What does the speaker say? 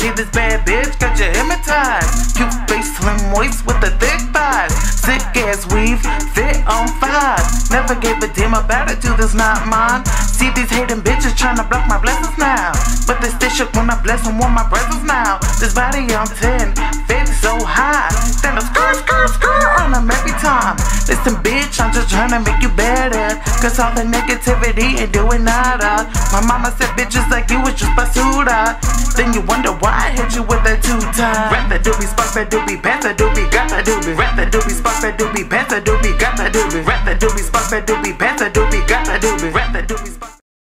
see this bad bitch, got you hypnotized. Cute face, slim waist with the thick thighs. Sick ass weave, fit on five. Never gave a damn about it, dude, that's not mine. See these hating bitches trying to block my blessings now, but they stay shook when I bless them with my presence now. This body on 10, fit so high, then I skirt on them every time. Listen bitch, I'm just trying to make you better, cause all the negativity ain't doing nada. My mama said bitches like you was just basura. Then you wonder why I hit you with that 2 times. Rap the doobie, spark that doobie, pass that doobie, got that doobie. Rap the doobie, spark that doobie, pass that doobie, got that doobie. Rap the doobie, spark that doobie, pass that doobie, got that doobie. Rap the doobie, spark